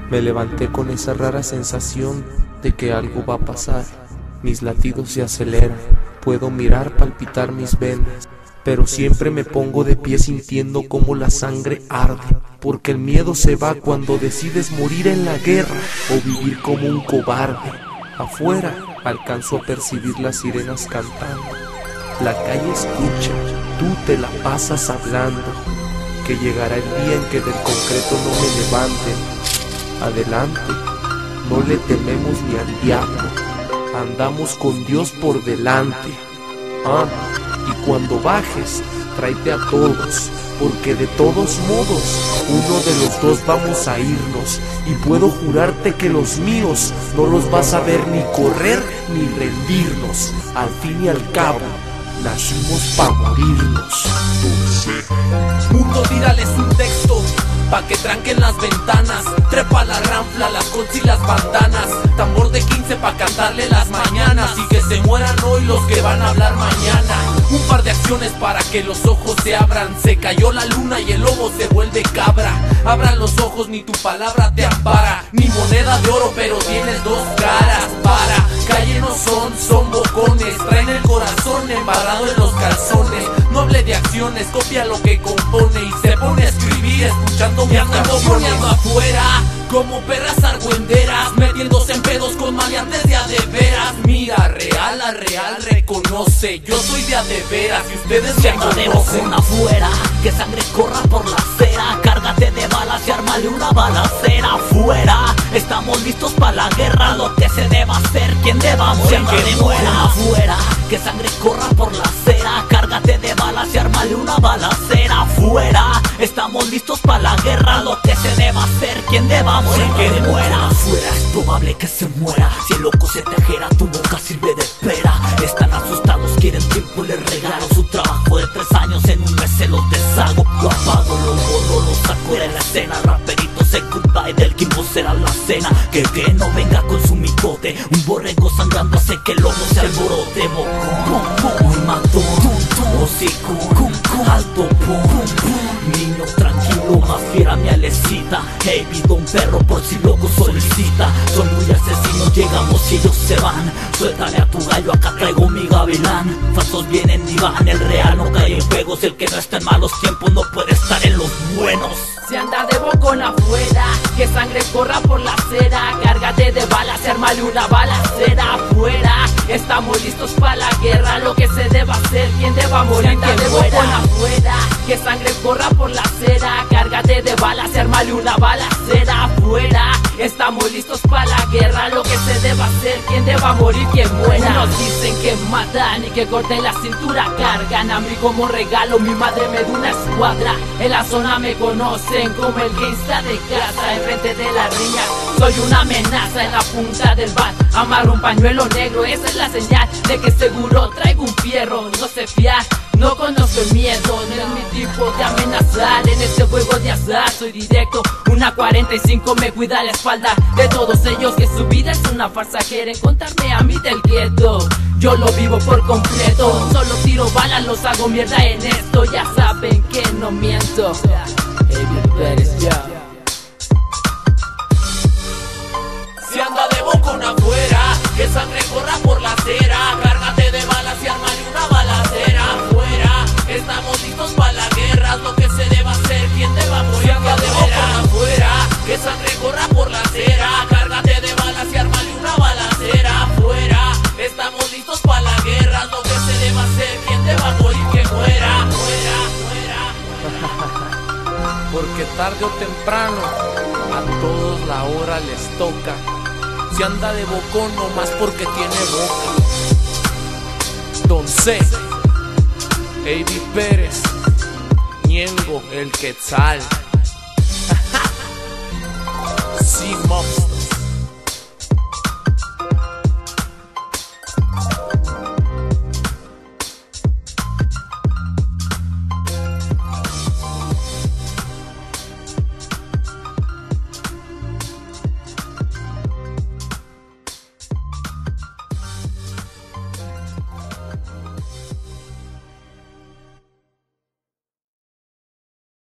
Me levanté con esa rara sensación de que algo va a pasar. Mis latidos se aceleran, puedo mirar palpitar mis venas, pero siempre me pongo de pie sintiendo como la sangre arde, porque el miedo se va cuando decides morir en la guerra o vivir como un cobarde. Afuera alcanzo a percibir las sirenas cantando. La calle escucha, tú te la pasas hablando, que llegará el día en que del concreto no me levanten. Adelante, no le tememos ni al diablo, andamos con Dios por delante. Y cuando bajes, tráete a todos, porque de todos modos, uno de los dos vamos a irnos, y puedo jurarte que los míos no los vas a ver ni correr ni rendirnos. Al fin y al cabo, nacimos pa' morirnos. Mundo, tírales un texto pa' que tranquen las ventanas, trepa la ranfla, las colts y las bandanas, tambor de 15 pa' cantarle las mañanas, y que se mueran hoy los que van a hablar mañana. Un par de acciones para que los ojos se abran, se cayó la luna y el lobo se vuelve cabra. Abran los ojos, ni tu palabra te ampara, ni moneda de oro pero tienes dos caras. Para, calle no son bocones, traen el corazón embarrado en los calzones. No hable de acciones, copia lo que compone y se pone a escribir escuchando mis canciones. Afuera, como perras argüenderas, metiéndose en pedos con maleantes de a de veras. Mira, real a real reconoce, yo soy de a de veras y ustedes me conocen. Afuera, que sangre corra por la acera, cárgate de balas y ármale una balacera. Afuera, estamos listos para la guerra, lo que se deba hacer, quien deba morir, que muera. Afuera, que sangre corra por la acera, cárgate de balas y ármale una balacera. Afuera, estamos listos para la guerra, lo que se deba hacer, quien deba morir, que muera. Afuera es probable que se muera, si el loco se te ajera, tu boca sirve de espera. Están asustados, quieren tiempo, les regalo su trabajo de 3 años, en un mes se los deshago. Lo apago, lo borro, lo saco de la escena. Raperito se goodbye, del Kimbo será la cena. Que no venga con su mitote, un borrego sangrando hace que el lobo se alborote. Muy matón, hocico, alto, niño tranquilo, más fiera mi alecita. Hey, pido un perro por si loco solicita. Son muy asesinos, llegamos y ellos se van. Suéltale a tu gallo, acá traigo mi gavilán. Falsos vienen y van, el real no cae en juegos. El que no está en malos tiempos no puede estar en los buenos. Se anda de bocón afuera, que sangre corra por la acera, cárgate de balas y ármale una balacera. Afuera, estamos listos para la guerra, lo que se deba hacer, quien deba morir, que de bocón afuera, que sangre corra por la acera, cárgate de balas y ármale una balacera. Afuera, estamos listos para la guerra, lo que se deba hacer, quien deba morir, quien muera. Unos dicen que matan y que corten la cintura, cargan a mí como regalo, mi madre me da una escuadra. En la zona me conocen como el gangsta de casa, enfrente de la riña soy una amenaza. En la punta del bat amarro un pañuelo negro, esa es la señal de que seguro traigo un fierro. No sé fiar, no conozco el miedo, no es mi tipo de amenazar. En este juego de azar soy directo, una 45 me cuida la espalda de todos ellos, que su vida es una farsa, quieren contarme a mí del gueto. Yo lo vivo por completo, solo tiro balas, los hago mierda en esto, ya saben que no miento. Evi Pérez, ya. Si anda de bocón afuera, que sangre corra por la acera, cárgate de balas y ármale una balacera. Afuera, estamos listos para la guerra, lo que se deba hacer, quien deba morir. Si anda de bocón afuera, que sangre corra por la acera, cárgate de balas y ármale una balacera. Afuera, estamos listos para la guerra, lo que se deba hacer, quien deba morir, que muera, muera, muera. Porque tarde o temprano a todos la hora les toca. Si anda de bocón no más porque tiene boca. Don C, Evi Pérez, Ñengo el Quetzal. Sí, Mobster.